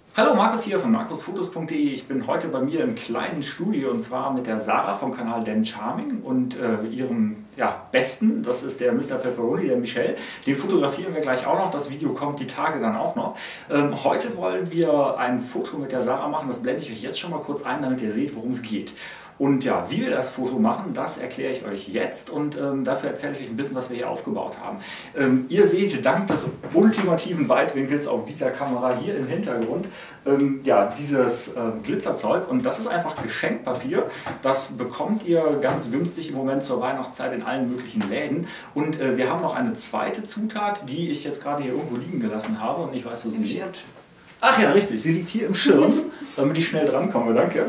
Hallo, Markus hier von markusfotos.de. Ich bin heute bei mir im kleinen Studio und zwar mit der Sarah vom Kanal Dan Charming und ihrem Besten, das ist der Mr. Pepperoni, der Michel. Den fotografieren wir gleich auch noch, das Video kommt die Tage dann auch noch. Heute wollen wir ein Foto mit der Sarah machen, das blende ich euch jetzt schon mal kurz ein, damit ihr seht, worum es geht. Und ja, wie wir das Foto machen, das erkläre ich euch jetzt und dafür erzähle ich euch ein bisschen, was wir hier aufgebaut haben. Ihr seht dank des ultimativen Weitwinkels auf dieser Kamera hier im Hintergrund dieses Glitzerzeug, und das ist einfach Geschenkpapier. Das bekommt ihr ganz günstig im Moment zur Weihnachtszeit in allen möglichen Läden. Und wir haben noch eine zweite Zutat, die ich jetzt gerade hier irgendwo liegen gelassen habe und ich weiß, wo sie liegt. Ach ja, richtig, sie liegt hier im Schirm, damit ich schnell drankomme, danke.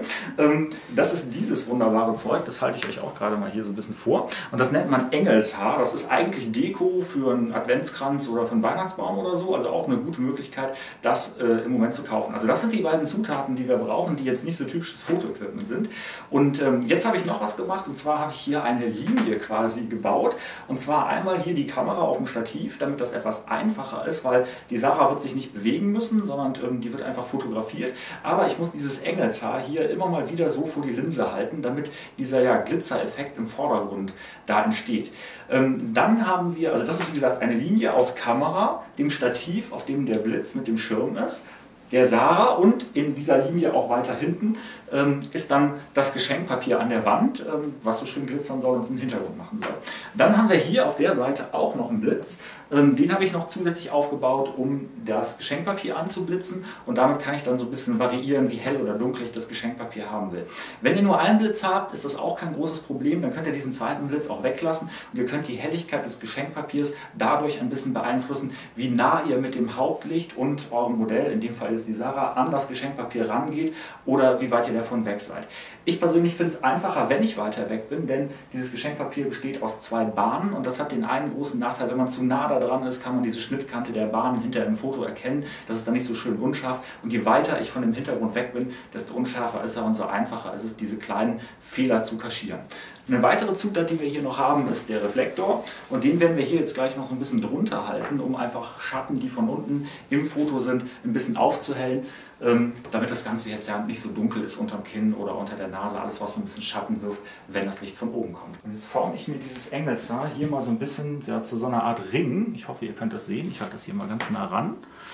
Das ist dieses wunderbare Zeug, das halte ich euch auch gerade mal hier so ein bisschen vor. Und das nennt man Engelshaar, das ist eigentlich Deko für einen Adventskranz oder für einen Weihnachtsbaum oder so, also auch eine gute Möglichkeit, das im Moment zu kaufen. Also das sind die beiden Zutaten, die wir brauchen, die jetzt nicht so typisches Fotoequipment sind. Und jetzt habe ich noch was gemacht, und zwar habe ich hier eine Linie quasi gebaut. Und zwar einmal hier die Kamera auf dem Stativ, damit das etwas einfacher ist, weil die Sarah wird sich nicht bewegen müssen, sondern die wird einfach fotografiert. Aber ich muss dieses Engelshaar hier immer mal wieder so vor die Linse halten, damit dieser Glitzereffekt im Vordergrund da entsteht. Dann haben wir, also das ist wie gesagt eine Linie aus Kamera, dem Stativ, auf dem der Blitz mit dem Schirm ist, der Sarah, und in dieser Linie auch weiter hinten ist dann das Geschenkpapier an der Wand, was so schön glitzern soll und einen Hintergrund machen soll. Dann haben wir hier auf der Seite auch noch einen Blitz. Den habe ich noch zusätzlich aufgebaut, um das Geschenkpapier anzublitzen, und damit kann ich dann so ein bisschen variieren, wie hell oder dunkel ich das Geschenkpapier haben will. Wenn ihr nur einen Blitz habt, ist das auch kein großes Problem, dann könnt ihr diesen zweiten Blitz auch weglassen und ihr könnt die Helligkeit des Geschenkpapiers dadurch ein bisschen beeinflussen, wie nah ihr mit dem Hauptlicht und eurem Modell, in dem Fall ist die Sarah, an das Geschenkpapier rangeht oder wie weit ihr davon weg seid. Ich persönlich finde es einfacher, wenn ich weiter weg bin, denn dieses Geschenkpapier besteht aus zwei Bahnen und das hat den einen großen Nachteil: wenn man zu nah da dran ist, kann man diese Schnittkante der Bahn hinter im Foto erkennen. Das ist dann nicht so schön unscharf, und je weiter ich von dem Hintergrund weg bin, desto unscharfer ist er und so einfacher ist es, diese kleinen Fehler zu kaschieren. Eine weitere Zutat, die wir hier noch haben, ist der Reflektor, und den werden wir hier jetzt gleich noch so ein bisschen drunter halten, um einfach Schatten, die von unten im Foto sind, ein bisschen aufzuhellen, damit das Ganze jetzt ja nicht so dunkel ist unterm Kinn oder unter der Nase, alles was so ein bisschen Schatten wirft, wenn das Licht von oben kommt. Und jetzt forme ich mir dieses Engelshaar hier mal so ein bisschen zu so einer Art Ring. Ich hoffe, ihr könnt das sehen. Ich halte das hier mal ganz nah ran.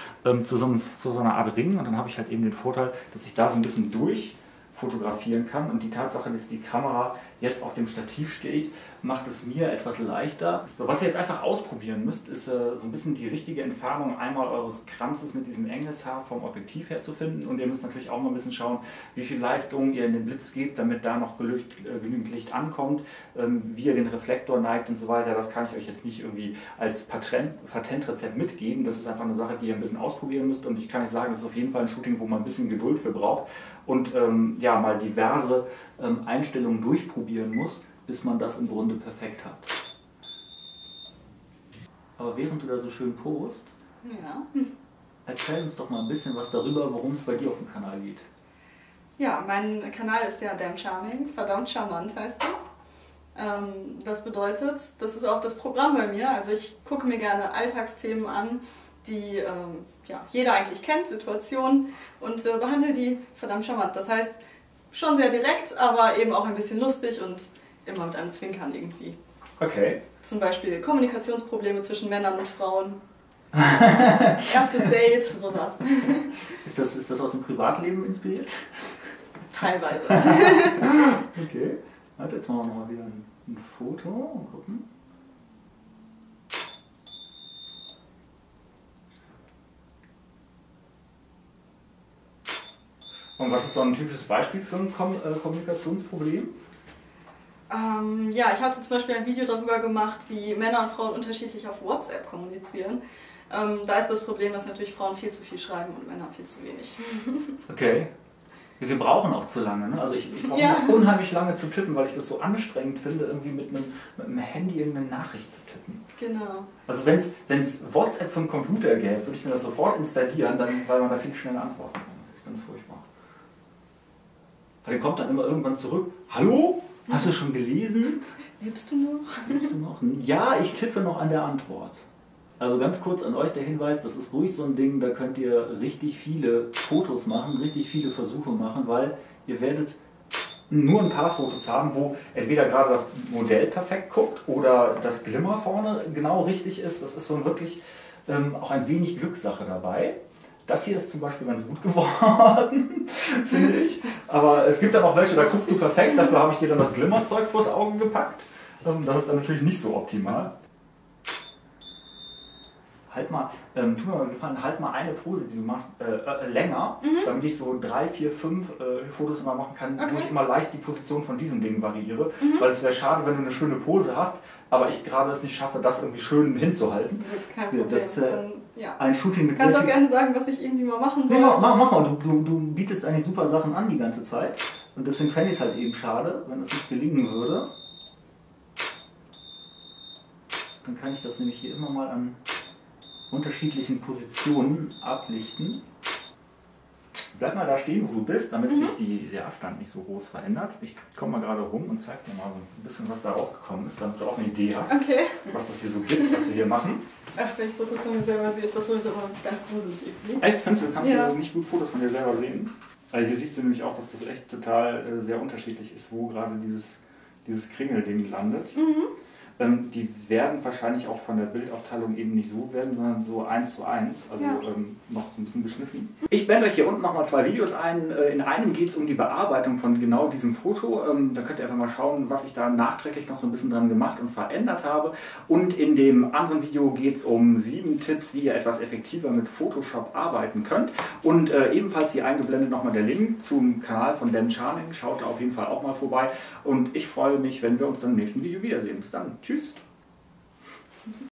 Zu so einer Art Ring, und dann habe ich halt eben den Vorteil, dass ich da so ein bisschen durch fotografieren kann, und die Tatsache, dass die Kamera jetzt auf dem Stativ steht, macht es mir etwas leichter. So, was ihr jetzt einfach ausprobieren müsst, ist so ein bisschen die richtige Entfernung einmal eures Kranzes mit diesem Engelshaar vom Objektiv her zu finden, und ihr müsst natürlich auch mal ein bisschen schauen, wie viel Leistung ihr in den Blitz gebt, damit da noch genügend Licht ankommt, wie ihr den Reflektor neigt und so weiter. Das kann ich euch jetzt nicht irgendwie als Patentrezept mitgeben, das ist einfach eine Sache, die ihr ein bisschen ausprobieren müsst, und ich kann euch sagen, das ist auf jeden Fall ein Shooting, wo man ein bisschen Geduld für braucht und mal diverse Einstellungen durchprobieren muss, bis man das im Grunde perfekt hat. Aber während du da so schön post, erzähl uns doch mal ein bisschen was darüber, worum es bei dir auf dem Kanal geht. Ja, mein Kanal ist ja Dan Charming, verdammt charmant heißt es. Das bedeutet, das ist auch das Programm bei mir, also ich gucke mir gerne Alltagsthemen an, die jeder eigentlich kennt, Situationen, und behandle die verdammt charmant. Das heißt, schon sehr direkt, aber eben auch ein bisschen lustig und immer mit einem Zwinkern irgendwie. Okay. Zum Beispiel Kommunikationsprobleme zwischen Männern und Frauen. Erstes Date, sowas. Ist das aus dem Privatleben inspiriert? Teilweise. Okay. Warte, jetzt machen wir nochmal wieder ein Foto. Mal gucken. Und was ist so ein typisches Beispiel für ein Kommunikationsproblem? Ich hatte zum Beispiel ein Video darüber gemacht, wie Männer und Frauen unterschiedlich auf WhatsApp kommunizieren. Da ist das Problem, dass natürlich Frauen viel zu viel schreiben und Männer viel zu wenig. Okay. Wir brauchen auch zu lange, ne? Also ich brauche unheimlich lange zu tippen, weil ich das so anstrengend finde, irgendwie mit einem Handy irgendeine Nachricht zu tippen. Genau. Also wenn es WhatsApp für einen Computer gäbe, würde ich mir das sofort installieren, weil man da viel schneller antworten kann. Das ist ganz furchtbar. Weil der kommt dann immer irgendwann zurück. Hallo? Hast du schon gelesen? Lebst du noch? Lebst du noch? Ja, ich tippe noch an der Antwort. Also ganz kurz an euch der Hinweis, das ist ruhig so ein Ding, da könnt ihr richtig viele Fotos machen, richtig viele Versuche machen, weil ihr werdet nur ein paar Fotos haben, wo entweder gerade das Modell perfekt guckt oder das Glimmer vorne genau richtig ist. Das ist so wirklich auch ein wenig Glückssache dabei. Das hier ist zum Beispiel ganz gut geworden, finde ich. Aber es gibt dann auch welche, da guckst du perfekt, dafür habe ich dir dann das Glimmerzeug vors Auge gepackt. Das ist dann natürlich nicht so optimal. Halt mal, tu mir mal gefallen, halt mal eine Pose, die du machst, länger, damit ich so 3, 4, 5 Fotos immer machen kann, wo ich immer leicht die Position von diesem Ding variiere. Weil es wäre schade, wenn du eine schöne Pose hast, aber ich gerade es nicht schaffe, das irgendwie schön hinzuhalten. Kein Problem. Das, dann, ja. Ein Shooting mit Kannst auch gerne sagen, was ich irgendwie mal machen soll. Nee, mach mal. Du bietest eigentlich super Sachen an die ganze Zeit. Und deswegen fände ich es halt eben schade, wenn das nicht gelingen würde. Dann kann ich das nämlich hier immer mal an unterschiedlichen Positionen ablichten. Bleib mal da stehen, wo du bist, damit sich der Abstand nicht so groß verändert. Ich komme mal gerade rum und zeige dir mal so ein bisschen, was da rausgekommen ist, damit du auch eine Idee hast, was das hier so gibt, was wir hier machen. Ach, wenn ich Fotos von mir selber sehe, ist das sowieso immer ganz gruselig. Echt? Kannst du nicht gut Fotos von dir selber sehen? Weil hier siehst du nämlich auch, dass das echt total sehr unterschiedlich ist, wo gerade dieses Kringelding landet. Die werden wahrscheinlich auch von der Bildaufteilung eben nicht so werden, sondern so 1:1, also noch so ein bisschen geschnitten. Ich blende euch hier unten nochmal 2 Videos ein. In einem geht es um die Bearbeitung von genau diesem Foto. Da könnt ihr einfach mal schauen, was ich da nachträglich noch so ein bisschen dran gemacht und verändert habe. Und in dem anderen Video geht es um 7 Tipps, wie ihr etwas effektiver mit Photoshop arbeiten könnt. Und ebenfalls hier eingeblendet nochmal der Link zum Kanal von Dan Charming. Schaut da auf jeden Fall auch mal vorbei. Und ich freue mich, wenn wir uns dann im nächsten Video wiedersehen. Bis dann. Tschüss.